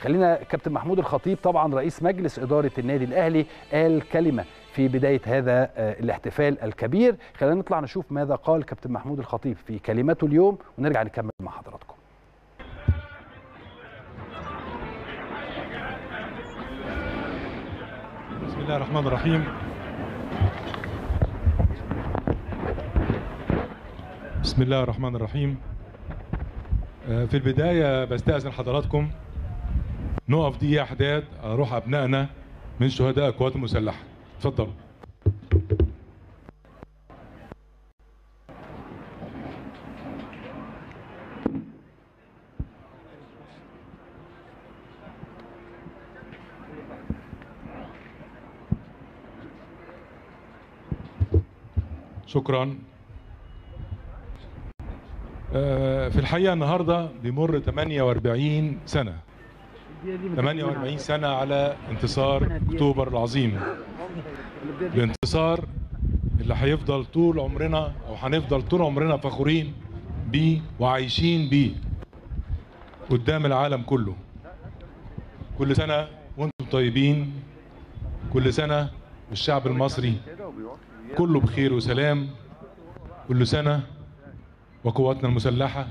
خلينا كابتن محمود الخطيب طبعا رئيس مجلس إدارة النادي الأهلي قال كلمة في بداية هذا الاحتفال الكبير. خلينا نطلع نشوف ماذا قال كابتن محمود الخطيب في كلمته اليوم ونرجع نكمل مع حضراتكم. بسم الله الرحمن الرحيم. بسم الله الرحمن الرحيم. في البداية بستأذن حضراتكم نقف دقيقة حداد على روح أبنائنا من شهداء القوات المسلحة. اتفضلوا. شكرا. في الحقيقة النهاردة بيمر 48 سنة على انتصار أكتوبر العظيم، الانتصار اللي هيفضل طول عمرنا أو هنفضل طول عمرنا فخورين بيه وعايشين بيه قدام العالم كله. كل سنة وانتم طيبين، كل سنة والشعب المصري كله بخير وسلام، كل سنة وقواتنا المسلحة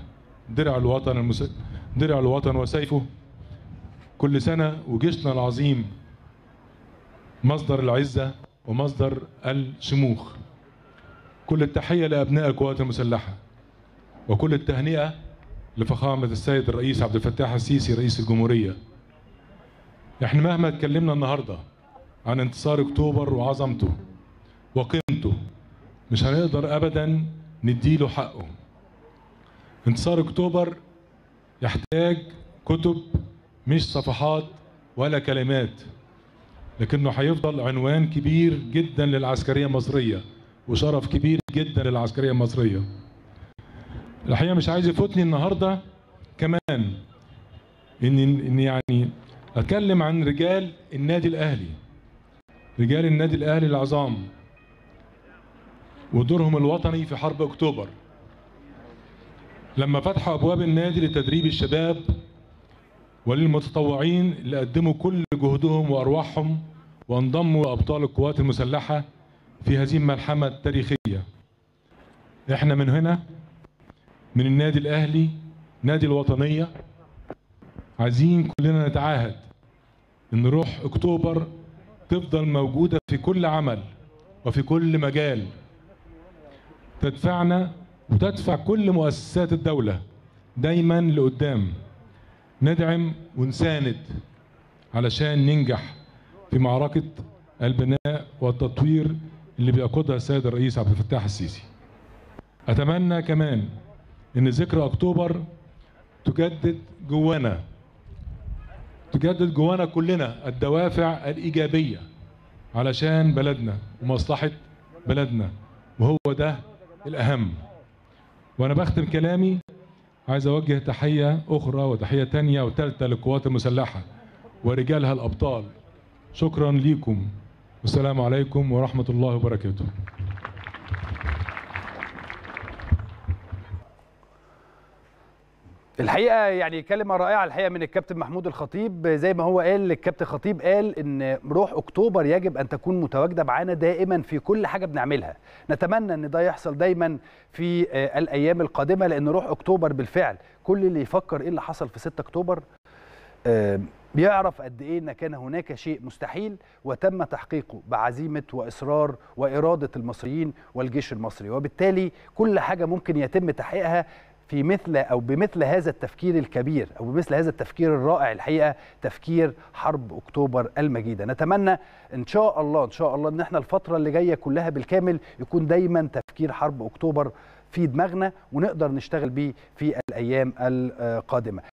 درع الوطن وسيفه، كل سنة وجيشنا العظيم مصدر العزة ومصدر الشموخ. كل التحية لأبناء القوات المسلحة وكل التهنئة لفخامة السيد الرئيس عبد الفتاح السيسي رئيس الجمهورية. احنا مهما اتكلمنا النهاردة عن انتصار أكتوبر وعظمته وقيمته مش هنقدر أبدا نديله حقه. انتصار أكتوبر يحتاج كتب مش صفحات ولا كلمات، لكنه هيفضل عنوان كبير جدا للعسكرية المصرية وشرف كبير جدا للعسكرية المصرية. الحقيقة مش عايز يفوتني النهاردة كمان إن يعني أتكلم عن رجال النادي الأهلي، رجال النادي الأهلي العظام ودورهم الوطني في حرب أكتوبر، لما فتحوا أبواب النادي لتدريب الشباب وللمتطوعين اللي قدموا كل جهدهم وأرواحهم وانضموا لأبطال القوات المسلحة في هذه الملحمة التاريخية. احنا من هنا من النادي الأهلي نادي الوطنية عايزين كلنا نتعاهد إن روح أكتوبر تفضل موجودة في كل عمل وفي كل مجال، تدفعنا وتدفع كل مؤسسات الدولة دايما لقدام، ندعم ونساند علشان ننجح في معركة البناء والتطوير اللي بيقودها السيد الرئيس عبد الفتاح السيسي. أتمنى كمان إن ذكرى أكتوبر تجدد جوانا كلنا الدوافع الإيجابية علشان بلدنا ومصلحة بلدنا، وهو ده الأهم. وأنا بختم كلامي عايز أوجه تحية أخرى وتحية تانية وثالثة للقوات المسلحة ورجالها الأبطال. شكرا ليكم والسلام عليكم ورحمة الله وبركاته. الحقيقه يعني كلمه رائعه الحقيقه من الكابتن محمود الخطيب. زي ما هو قال الكابتن خطيب قال ان روح اكتوبر يجب ان تكون متواجده معانا دائما في كل حاجه بنعملها. نتمنى ان ده يحصل دايما في الايام القادمه، لان روح اكتوبر بالفعل كل اللي يفكر ايه اللي حصل في 6 اكتوبر بيعرف قد ايه ان كان هناك شيء مستحيل وتم تحقيقه بعزيمه واصرار واراده المصريين والجيش المصري، وبالتالي كل حاجه ممكن يتم تحقيقها في مثل أو بمثل هذا التفكير الكبير أو بمثل هذا التفكير الرائع. الحقيقة تفكير حرب أكتوبر المجيدة. نتمنى إن شاء الله إن احنا الفترة اللي جاية كلها بالكامل يكون دايما تفكير حرب أكتوبر في دماغنا ونقدر نشتغل بيه في الأيام القادمة.